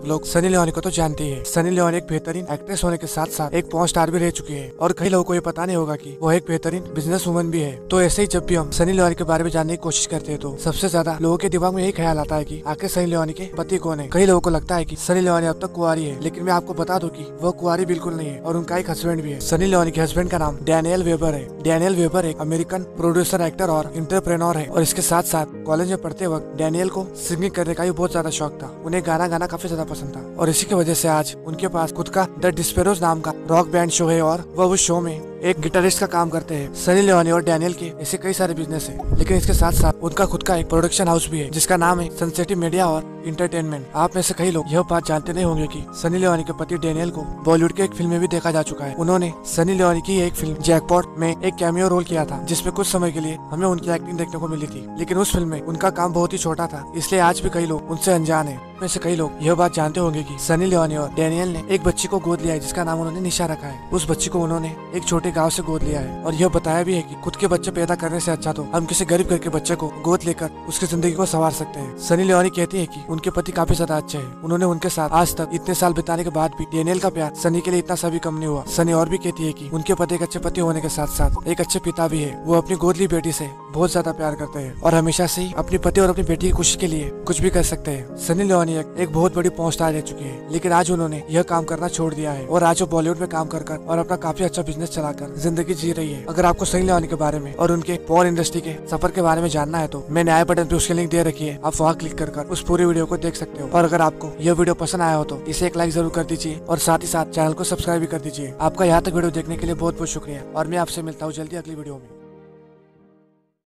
लोग सनी लियोनी को तो जानते ही है। सनी लियोनी एक बेहतरीन एक्ट्रेस होने के साथ साथ एक पॉर्न स्टार भी रह चुकी है और कई लोगों को ये पता नहीं होगा कि वो एक बेहतरीन बिजनेस वुमन भी है। तो ऐसे ही जब भी हम सनी लियोनी के बारे में जानने की कोशिश करते हैं तो सबसे ज्यादा लोगों के दिमाग में यही ख्याल आता है कि आखिर सनी लियोनी के पति कौन है। कई लोगों को लगता है कि सनी लियोनी अब तक कुंवारी है, लेकिन मैं आपको बता दूं कि वो कुंवारी बिल्कुल नहीं है और उनका एक हस्बैंड भी है। सनी लियोनी के हस्बैंड का नाम डैनियल वेबर है। डैनियल वेबर एक अमेरिकन प्रोड्यूसर, एक्टर और एंटरप्रेन्योर है और इसके साथ साथ कॉलेज में पढ़ते वक्त डैनियल को सिंगिंग करने का भी बहुत ज्यादा शौक था। उन्हें गाना गाना काफी ज्यादा पसंद था और इसी की वजह से आज उनके पास खुद का द डिस्पेरोज नाम का रॉक बैंड शो है और वह उस शो में एक गिटारिस्ट का काम करते हैं। सनी लियोनी और डैनियल के ऐसे कई सारे बिजनेस है, लेकिन इसके साथ साथ उनका खुद का एक प्रोडक्शन हाउस भी है जिसका नाम है सनसेटिव मीडिया और इंटरटेनमेंट। आप में से कई लोग यह बात जानते नहीं होंगे कि सनी लियोनी के पति डैनियल को बॉलीवुड के एक फिल्म में भी देखा जा चुका है। उन्होंने सनी लियोनी की एक फिल्म जैकपॉट में एक कैमियो रोल किया था, जिसमें कुछ समय के लिए हमें उनकी एक्टिंग देखने को मिली थी, लेकिन उस फिल्म में उनका काम बहुत ही छोटा था, इसलिए आज भी कई लोग उनसे अनजान है। में से कई लोग यह बात जानते होंगे कि सनी लियोनी और डैनियल ने एक बच्ची को गोद लिया है जिसका नाम उन्होंने निशा रखा है। उस बच्ची को उन्होंने एक छोटे गांव से गोद लिया है और यह बताया भी है कि खुद के बच्चे पैदा करने से अच्छा तो हम किसी गरीब घर के बच्चे को गोद लेकर उसकी जिंदगी को संवार सकते हैं। सनी लियोनी कहती है कि उनके पति काफी ज्यादा अच्छे हैं। उन्होंने उनके साथ आज तक इतने साल बिताने के बाद भी डैनियल का प्यार सनी के लिए इतना सा भी कम नहीं हुआ। सनी और भी कहती है कि उनके पति एक अच्छे पति होने के साथ साथ एक अच्छे पिता भी है। वो अपनी गोद ली बेटी से बहुत ज्यादा प्यार करते हैं और हमेशा से ही अपने पति और अपनी बेटी की खुशी के लिए कुछ भी कर सकते हैं। सनी लियोनी एक बहुत बड़ी पॉर्न स्टार रह चुकी है, लेकिन आज उन्होंने यह काम करना छोड़ दिया है और आज वो बॉलीवुड में काम कर और अपना काफी अच्छा बिजनेस चलाकर जिंदगी जी रही है। अगर आपको सनी लियोनी के बारे में और उनके पॉर्न इंडस्ट्री के सफर के बारे में जानना है तो मैंने आई बटन पे उसकी लिंक दे रखी है, आप वहाँ क्लिक कर उस पूरी वीडियो को देख सकते हो। और अगर आपको यह वीडियो पसंद आया हो तो इसे एक लाइक जरूर कर दीजिए और साथ ही साथ चैनल को सब्सक्राइब भी कर दीजिए। आपका यहाँ तक वीडियो देखने के लिए बहुत बहुत शुक्रिया और मैं आपसे मिलता हूँ जल्दी अगली वीडियो में।